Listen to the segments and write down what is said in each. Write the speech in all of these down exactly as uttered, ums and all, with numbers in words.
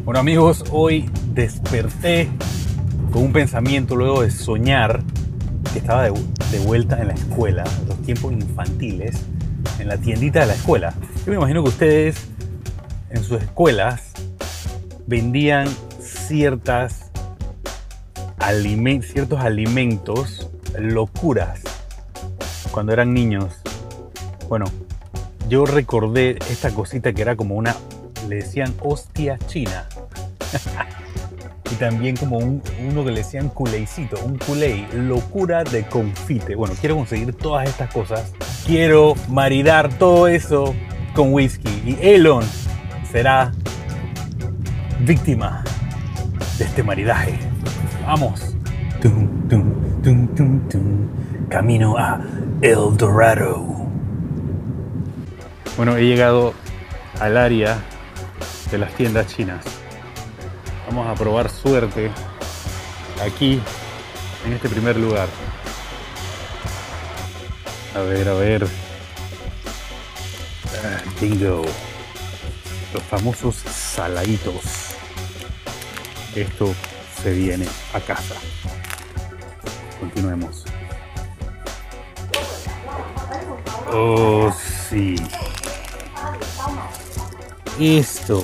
Bueno amigos, hoy desperté con un pensamiento luego de soñar que estaba de, de vuelta en la escuela, en los tiempos infantiles, en la tiendita de la escuela. Yo me imagino que ustedes en sus escuelas vendían ciertas aliment ciertos alimentos, locuras, cuando eran niños. Bueno, yo recordé esta cosita que era como una, le decían hostia china. Y también como un, uno que le decían culeicito, un culei, locura de confite. Bueno, quiero conseguir todas estas cosas. Quiero maridar todo eso con whisky. Y Elon será víctima de este maridaje. Vamos. Tum, tum, tum, tum, tum. Camino a El Dorado. Bueno, he llegado al área de las tiendas chinas. Vamos a probar suerte aquí, en este primer lugar. A ver, a ver. Ah, bingo. Los famosos saladitos. Esto se viene a casa. Continuemos. Oh, sí. Esto.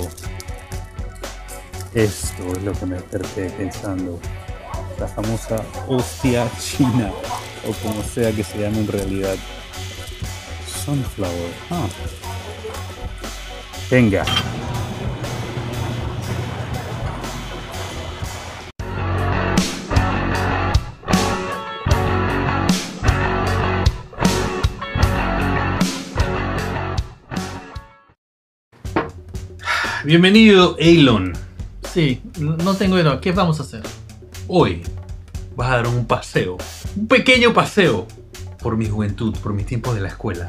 Esto es lo que me desperté pensando. La famosa hostia china, o como sea que se llame en realidad. Sunflower. Ah. Venga. Bienvenido, Elon. Sí, no tengo idea. ¿Qué vamos a hacer? Hoy vas a dar un paseo, un pequeño paseo por mi juventud, por mis tiempos de la escuela.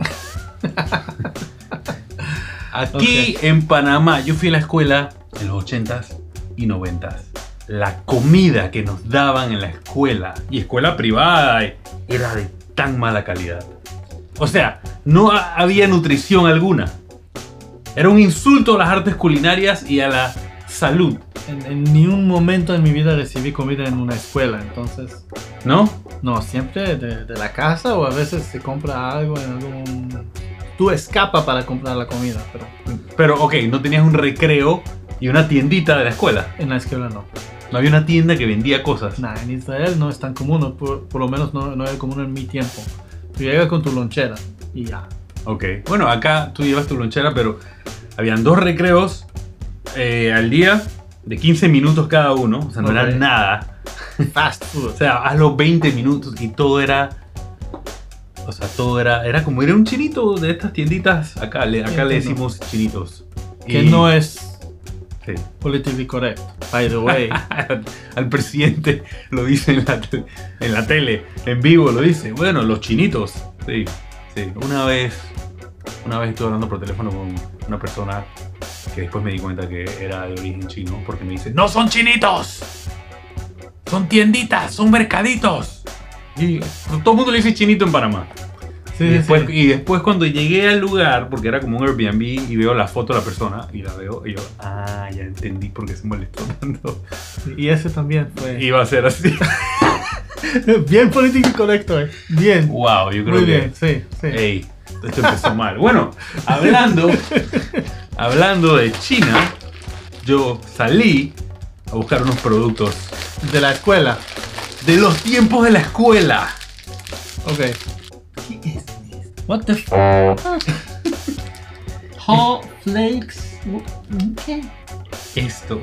Aquí okay. En Panamá, yo fui a la escuela en los ochentas y noventas. La comida que nos daban en la escuela, y escuela privada, era de tan mala calidad. O sea, no había nutrición alguna. Era un insulto a las artes culinarias y a la salud. En, en ni un momento en mi vida recibí comida en una escuela, entonces... ¿No? No, siempre de, de la casa, o a veces se compra algo en algún... Tú escapas para comprar la comida, pero... Pero, ok, ¿no tenías un recreo y una tiendita de la escuela? En la escuela no. ¿No había una tienda que vendía cosas? Nah, en Israel no es tan común, por, por lo menos no, no era común en mi tiempo. Tú llegas con tu lonchera y ya. Ok, bueno, acá tú llevas tu lonchera, pero habían dos recreos eh, al día de quince minutos cada uno, o sea, no okay. Era nada. Fast food. O sea, haz los veinte minutos y todo era... O sea, todo era... Era como ir a un chinito de estas tienditas. Acá le, acá le decimos chinitos. Que y... no es... Sí. Politically correct, by the way. Al presidente lo dice en la, en la tele, en vivo lo dice. Bueno, los chinitos. Sí, sí. Una vez... Una vez estuve hablando por teléfono con una persona que después me di cuenta que era de origen chino, porque me dice: ¡no son chinitos! ¡Son tienditas! ¡Son mercaditos! Y todo el mundo le dice chinito en Panamá. Sí, y, después, sí. y después cuando llegué al lugar, porque era como un Airbnb, y veo la foto de la persona, y la veo, y yo, ah, ya entendí por qué se molestó tanto. Y ese también fue... Iba a ser así. Bien político y correcto, eh. Bien. Wow, yo creo Muy que... bien, sí, sí. Ey, esto empezó mal. Bueno, hablando, hablando de China, yo salí a buscar unos productos de la escuela. De los tiempos de la escuela. Ok. ¿Qué es esto? What the f... Hot Flakes. ¿Qué? Esto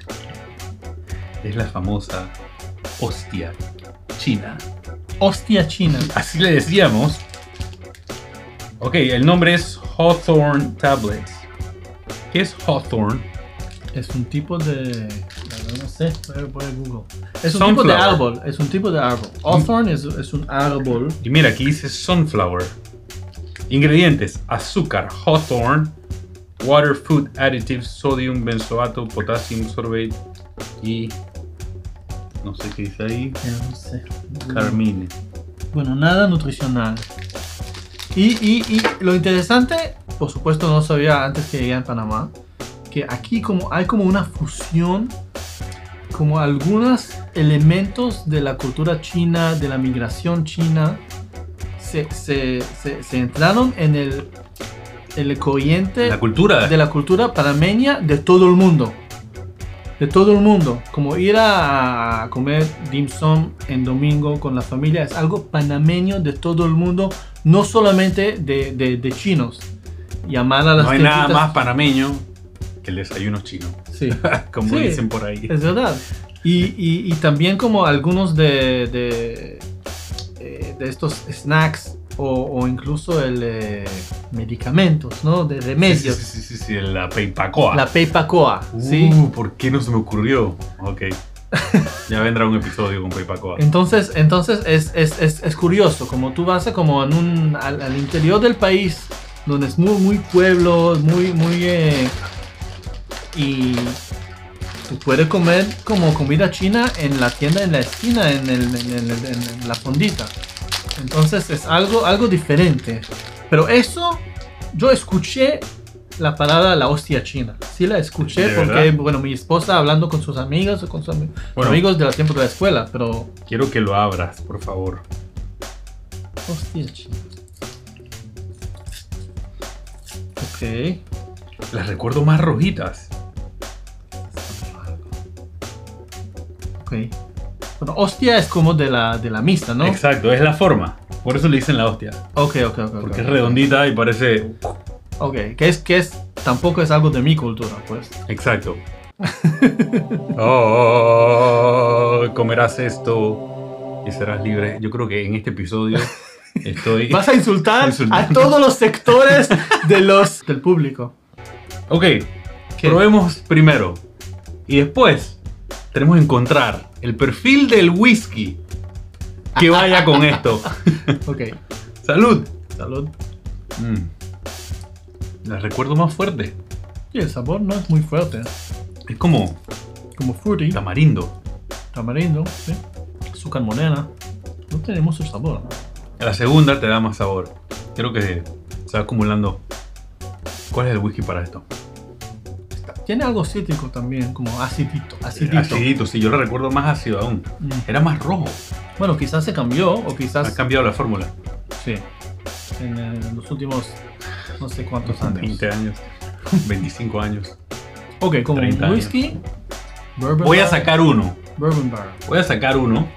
es la famosa hostia china. Hostia china. Así le decíamos. Ok, el nombre es Hawthorne Tablets. ¿Qué es Hawthorne? Es un tipo de... No sé, voy a Google. Es un sunflower. tipo de árbol. Es un tipo de árbol. Hawthorne es, es un árbol. Y mira, aquí dice sunflower. Ingredientes: azúcar, Hawthorne, water, food additives, sodium, benzoato, potassium, sorbate y... No sé qué dice ahí. Ya no sé. Carmine. Bueno, nada nutricional. Y, y, y lo interesante, por supuesto no sabía antes que llegué a Panamá, que aquí como hay como una fusión, como algunos elementos de la cultura china, de la migración china, se, se, se, se entraron en el, en el corriente La cultura. de la cultura panameña de todo el mundo. De todo el mundo. Como ir a comer dim sum en domingo con la familia es algo panameño de todo el mundo, no solamente de, de, de chinos. Llamar a las No hay nada tienditas- más panameño que el desayuno chino. Sí. Como Sí, dicen por ahí. Es verdad. Y, y, y también como algunos de, de, eh, de estos snacks o, o incluso el eh, medicamentos, ¿no? De Sí, remedios. sí, sí, sí, sí, la peipacoa. La peipacoa, Uh, ¿sí? ¿por qué no se me ocurrió? Ok. Ya vendrá un episodio con peipacoa. Entonces, entonces es, es, es, es curioso, como tú vas a como en un, al, al interior del país, donde es muy, muy pueblo, muy, muy... Eh, y tú puedes comer como comida china en la tienda en la esquina, en, el, en, el- en- en la fondita. Entonces es algo, algo diferente. Pero eso, yo escuché la palabra la hostia china. Sí la escuché ¿De porque, verdad? bueno, mi esposa hablando con sus amigas o con sus ami- Bueno. amigos de la tiempo de la escuela, pero... Quiero que lo abras, por favor. Hostia china. Ok. Las recuerdo más rojitas. Ok. Bueno, hostia es como de la, de la misa, ¿no? Exacto, es la forma. Por eso le dicen la hostia. Ok, ok, ok. Porque ok. es redondita y parece... Ok, que es, que es, tampoco es algo de mi cultura, pues. Exacto. Oh, comerás esto y serás libre. Yo creo que en este episodio estoy... Vas a insultar Insultando. a todos los sectores de los, del público. Ok, ¿Qué? probemos primero. Y después tenemos que encontrar el perfil del whisky que vaya con esto. Ok, ¡Salud! salud. Mm. La recuerdo más fuerte. Y el sabor no es muy fuerte. Es como Como fruity, tamarindo. tamarindo, ¿sí? Azúcar morena. No tiene mucho sabor. La segunda te da más sabor. Creo que se va acumulando. ¿Cuál es el whisky para esto? Tiene algo cítrico también, como acidito. Acidito. Acidito, sí, yo lo recuerdo más ácido aún. Mm. Era más rojo. Bueno, quizás se cambió o Ha quizás... cambiado la fórmula. Sí. En, eh, los últimos no sé cuántos años. veinte años. veinticinco años. Ok, como treinta años. whisky, bourbon Voy a barrel, sacar uno. Bourbon barrel. Voy a sacar uno.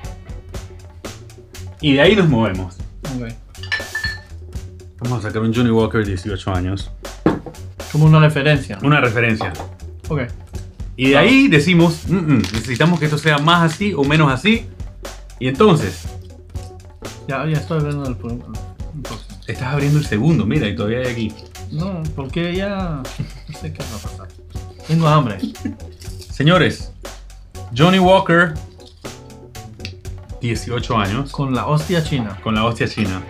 Y de ahí nos movemos. Ok. Vamos a sacar un Johnny Walker dieciocho años. Como una referencia. Una referencia. Ok. Y de ahí decimos, "Mm, mm, necesitamos que esto sea más así o menos así. Y entonces, Ya, ya estoy viendo el pro- el próximo. estás abriendo el segundo, mira, y todavía hay aquí. No, porque ya no sé qué va a pasar. Tengo hambre. Señores, Johnny Walker, dieciocho años, Con la hostia china. con la hostia china.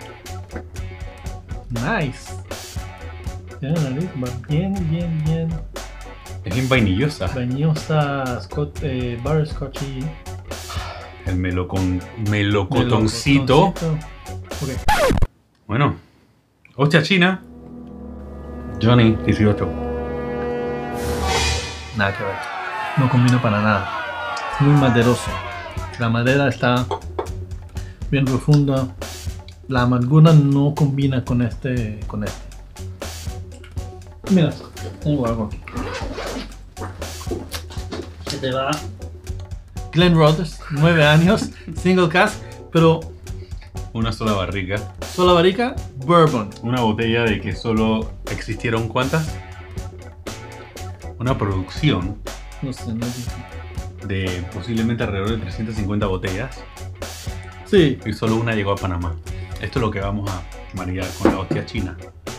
Nice. Tiene la nariz va bien, bien, bien. Es bien vainillosa. Bañosa, Scott, eh, butterscotchy. El melocon, melocotoncito. Ok. Bueno, hostia china, Johnny dieciocho. Nada que ver. No combina para nada. Es muy maderoso. La madera está bien profunda. La amargura no combina con este. Con este. Mira, tengo algo aquí. Que te va. Glen Rogers, nueve años, single cask, pero Una sola barrica. sola barrica, bourbon. Una botella de que solo existieron ¿cuántas? Una producción No sé, no sé. de posiblemente alrededor de trescientas cincuenta botellas Sí, y solo una llegó a Panamá. Esto es lo que vamos a maridar con la hostia china.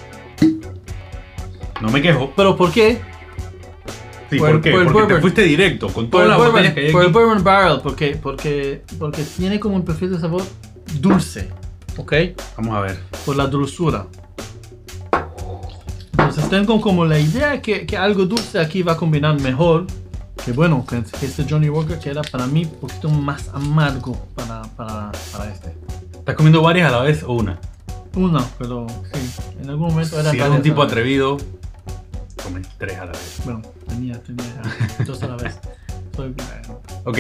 No me quejo. pero ¿por qué? Sí, Por ¿por, el- qué? por el Porque te bourbon. fuiste directo con Por todas el, las bourbon, botellas que hay por el aquí. bourbon barrel, porque, porque, porque tiene como un perfil de sabor dulce, ¿ok? Vamos a ver. Por la dulzura. Entonces tengo como la idea que, que algo dulce aquí va a combinar mejor. Que bueno, que que este Johnny Walker que era para mí un poquito más amargo para, para, para este. ¿Estás comiendo varias a la vez o una? Una, pero sí, en algún momento era Si eres varias un tipo a la vez. atrevido, Tomé tres a la vez. Bueno, tenía, tenía dos a la vez. Soy eh, Ok,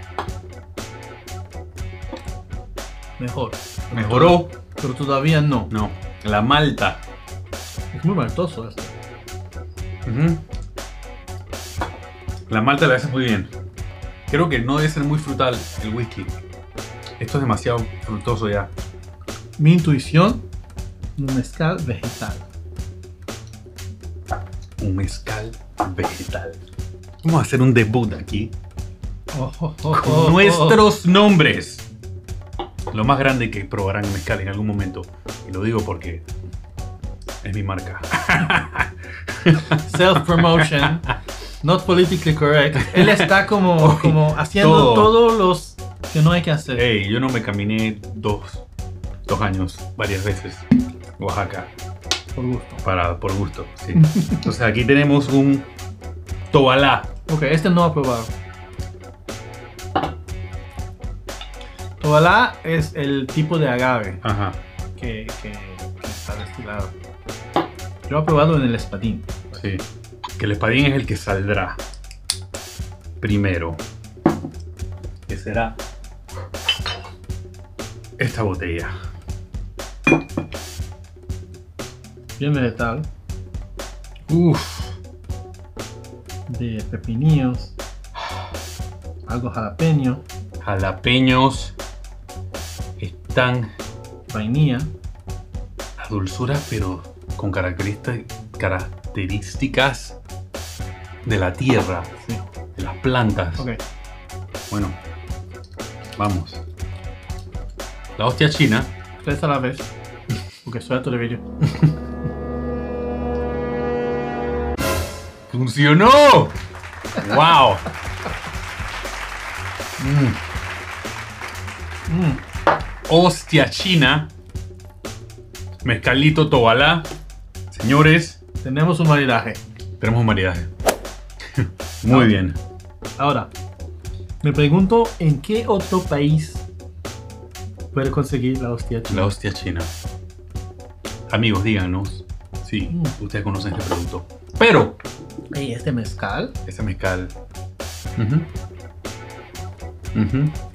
mejor. mejoró. Pero todavía no. No, la malta. Es muy maltoso esto. Ujú. La malta la hace muy bien. Creo que no debe ser muy frutal el whisky. Esto es demasiado frutoso ya. Mi intuición, un mezcal vegetal. Un mezcal vegetal. Vamos a hacer un debut aquí. Oh, oh, oh, Con oh, nuestros nombres. Lo más grande que probarán en mezcal en algún momento. Y lo digo porque es mi marca. oh. Self-promotion. Not politically correct. Él está como, como haciendo todo. todos los que no hay que hacer. Hey, yo no me caminé dos, dos años, varias veces. Oaxaca. Por gusto. Para, por gusto, sí. Entonces aquí tenemos un Tobalá. Ok, este no ha probado. Tobalá es el tipo de agave Ajá. que, que, que está destilado. Yo he probado en el espadín. Sí. Que el espadín es el que saldrá primero. Que será esta botella. Bien vegetal. Uff. De pepinillos. Algo jalapeño. Jalapeños. Están Vainilla. las dulzuras, pero con características, características de la tierra, Sí. de las plantas. Ok. Bueno, vamos. La hostia china. Tres a la vez. Porque soy alto de vídeo. ¡Funcionó! ¡Wow! Mm. Mm. Hostia china. Mezcalito Tobalá. Señores, Tenemos un maridaje. tenemos un maridaje. Muy Ah. bien. Ahora, me pregunto en qué otro país puede conseguir la hostia china. La hostia china. Amigos, díganos si Mm. ustedes conocen este producto. Pero, Ey, este mezcal. ese mezcal. Ujú. Ujú.